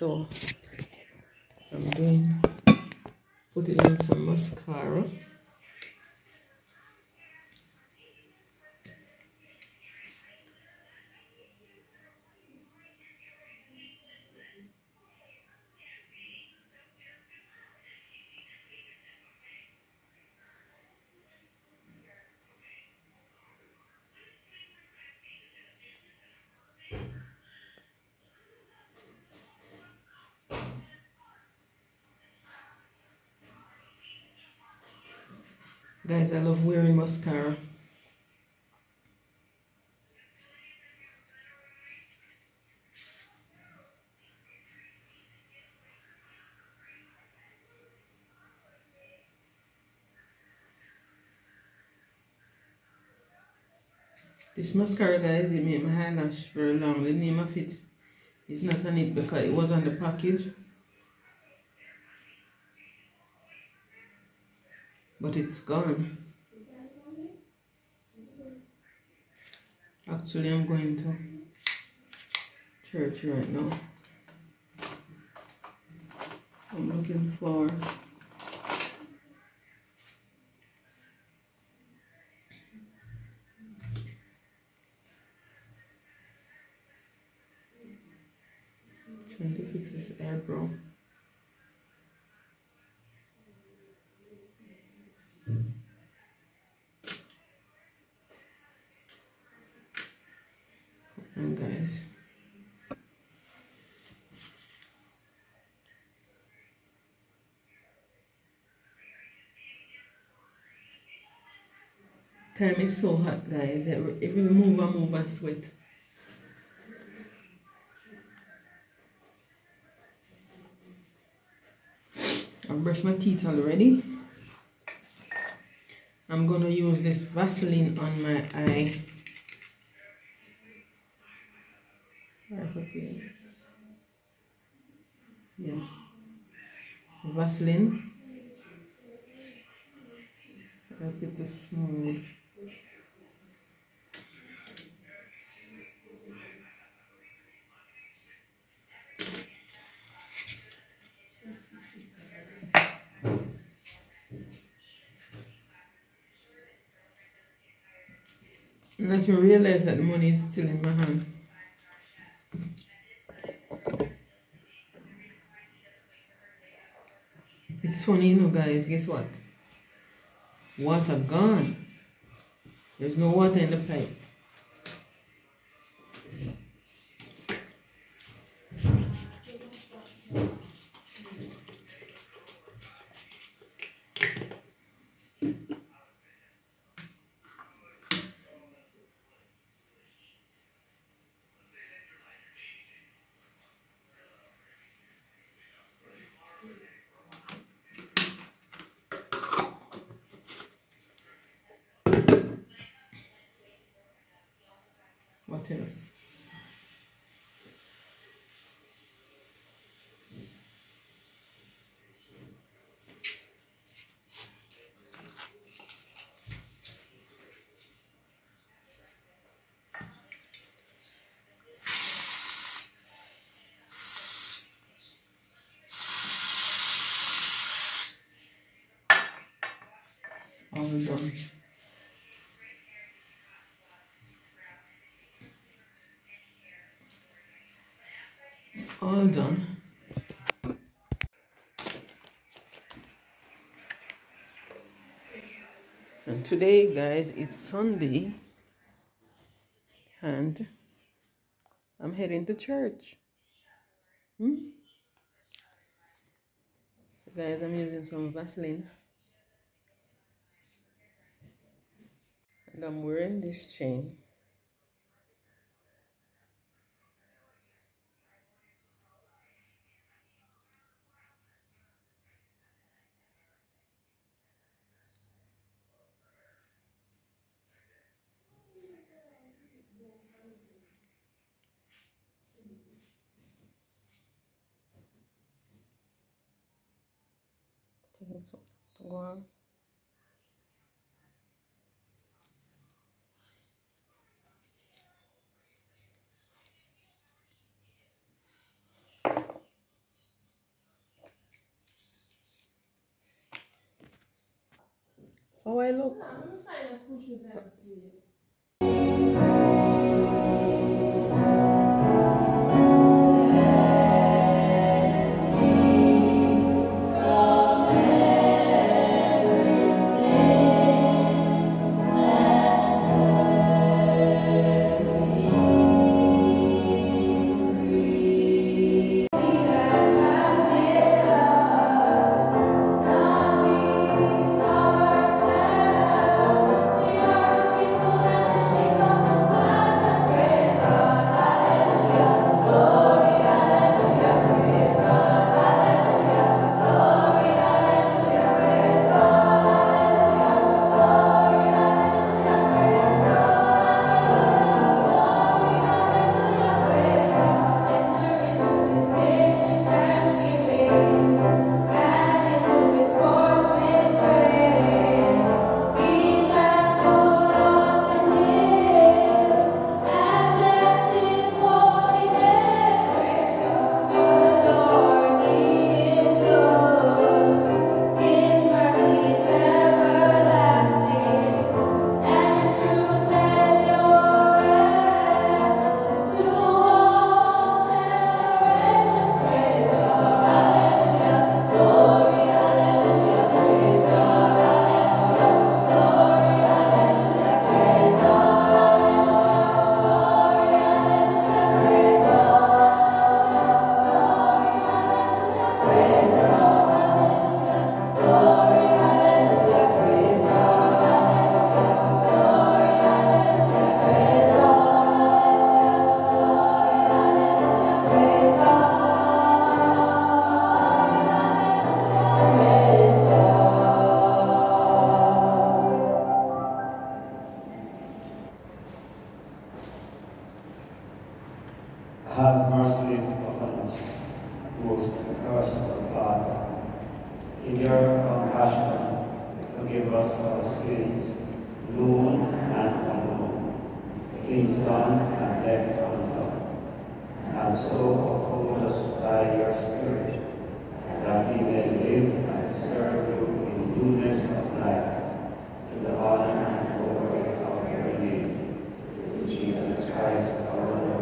so I'm doing putting on some mascara. Guys, I love wearing mascara. This mascara, guys, it made my eyelash very long. The name of it is not on it because it was on the package. But it's gone. Actually, I'm going to church right now. I'm looking for trying to fix this eyebrow. And guys, time is so hot, guys. Every move I move, I sweat. I've brushed my teeth already. I'm gonna use this Vaseline on my eye. Yeah, Vaseline. Help it to smooth. And I can realize that the money is still in my hand. It's funny, you know, guys. Guess what? Water gone. There's no water in the pipe. What else? All done. It's all done. And today, guys, it's Sunday, and I'm heading to church. So, guys, I'm using some Vaseline, and I'm wearing this chain. Taking some to go on. How I look? Have mercy upon us, most merciful Father. In your compassion, forgive us our sins, known and unknown, things done and left undone. And so uphold us by your Spirit, that we may live and serve you in newness of life, to the honor and glory of your name, through Jesus Christ our Lord.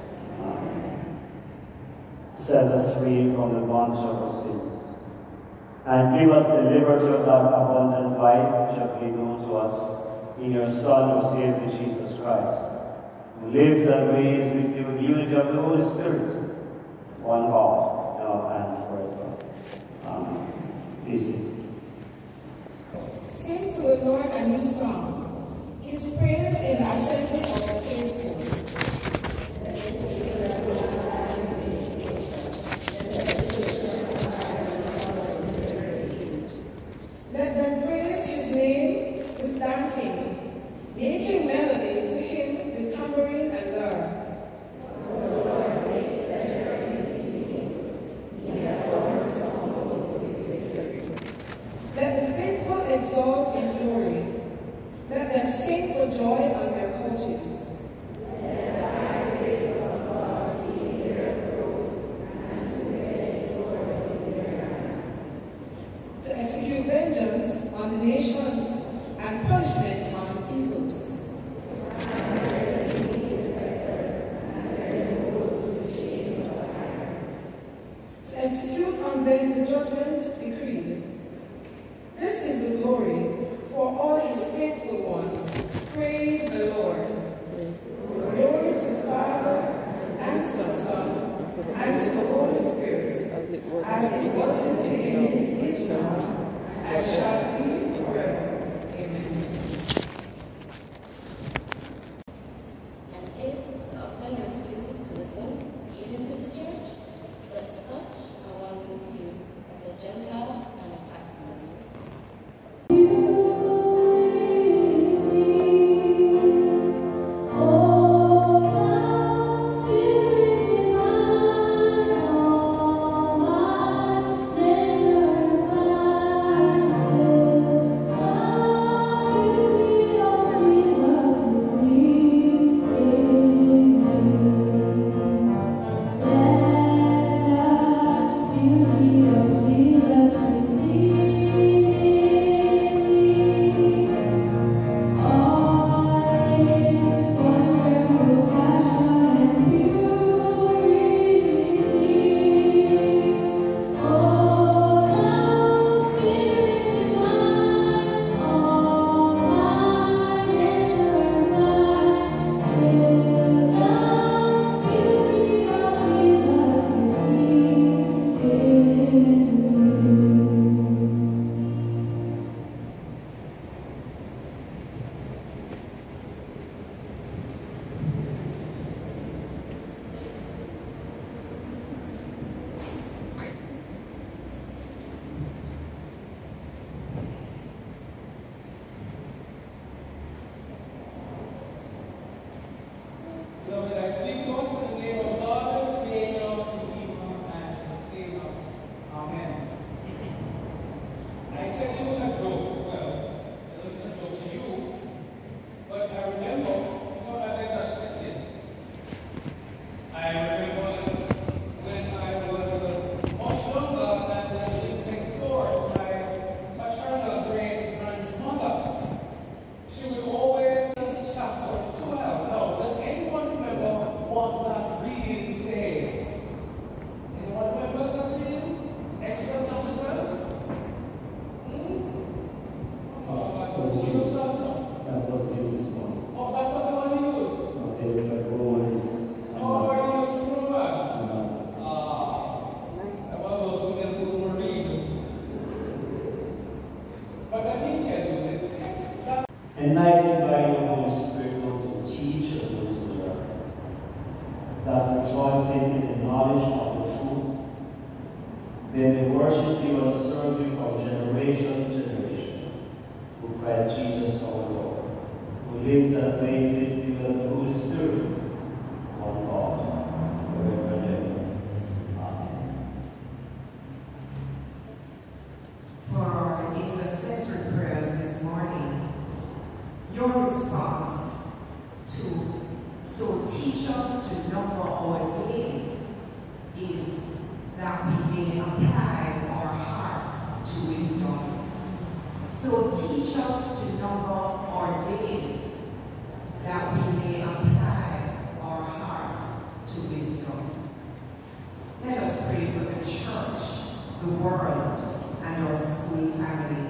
Set us free from the bondage of our sins, and give us the liberty of that abundant life which hath been known to us in your Son, our Savior Jesus Christ, who lives and reigns with you in the unity of the Holy Spirit, one God, now and forever. Amen. Be seated. Sing to the Lord a new song, his praise in the assembly of the faithful. Let them praise his name with dancing, making melody to him with tambourine and lyre. Let the faithful exalt in glory. Let them sing for joy on their couches. To execute vengeance on the nations and punishment on the peoples. To execute on them the judgment decreed. This is the glory for all his faithful ones. Praise the Lord. Glory to the Father, and to the Son, and to the Holy Spirit, as it was in the beginning, is now, and shall be forever. Amen. enlightened by your Holy Spirit, those who teach and those who learn, that rejoicing in the knowledge of the truth, they may worship you and serve you from generation to generation, through Christ Jesus our Lord, who lives and reigns with you and the Holy Spirit, one God, forever and ever. Amen. For our intercessory prayers this morning, your response to "so teach us to number our days" is that we may apply our hearts to wisdom. So teach us to number our days, that we may apply our hearts to wisdom. Let us pray for the church, the world, and our school family.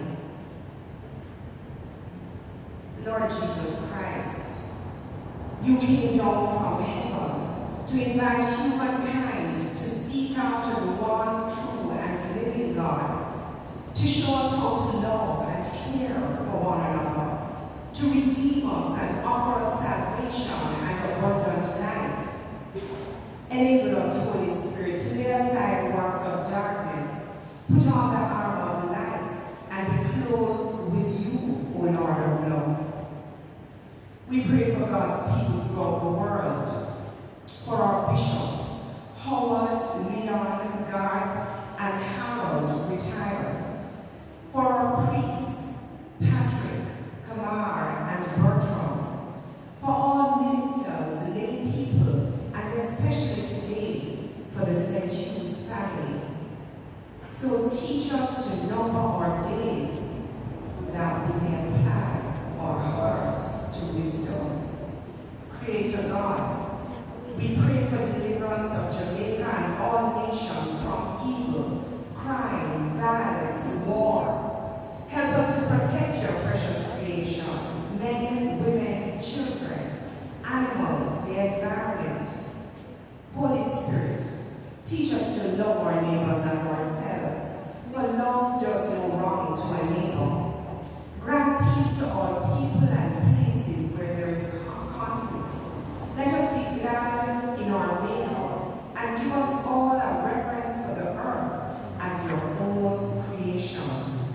Lord Jesus Christ, you came down from heaven to invite humankind to seek after the one true and living God, to show us how to love and care for one another, to redeem us and offer us salvation and abundant life. Enable us, Holy Spirit, to lay aside the works of darkness, put on the armor of light, and be clothed with you, O Lord of love. We pray for God's people throughout the world, for our bishops, Howard, Leon, Garth, and Harold, retired, for our priests, Patrick, Kamar, and Bertram, for all ministers, lay people, and especially today, for the St. Hugh's family. So teach us to number our days, that we may apply our hearts to wisdom. Creator God, we pray for deliverance of Jamaica and all nations from evil, crime, violence, war. Help us to protect your precious creation, men, women, children, animals, the environment. Holy Spirit, teach us to love our neighbors as ourselves, for love does no wrong to a neighbor. Grant peace to all people and places where there is conflict. Let us be glad in our Maker, and give us all a reverence for the earth as your own creation.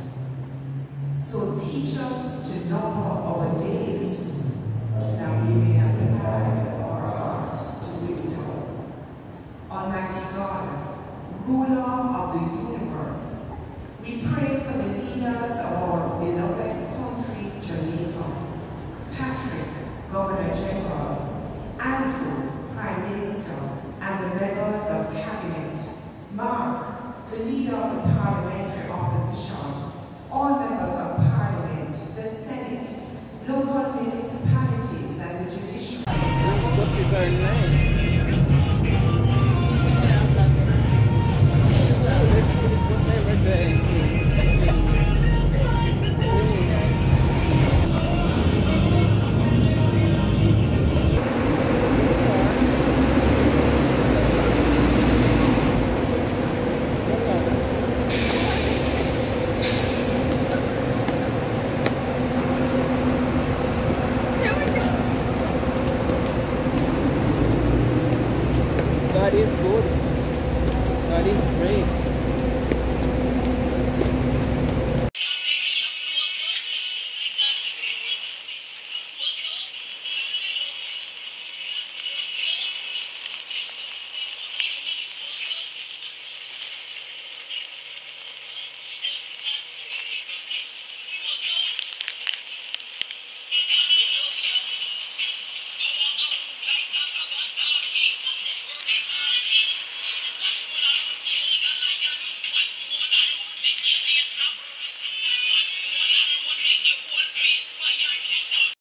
So teach us to number our days, that we may apply our hearts to wisdom. Almighty God, ruler of the universe, we pray for the leaders of our beloved country, Jamaica. Patrick, Governor General, Andrew, Prime Minister, and the members of Cabinet. Mark, the leader of the parliamentary opposition, all members of Parliament, the Senate, local municipalities, and the judiciary. This is very nice. God is good.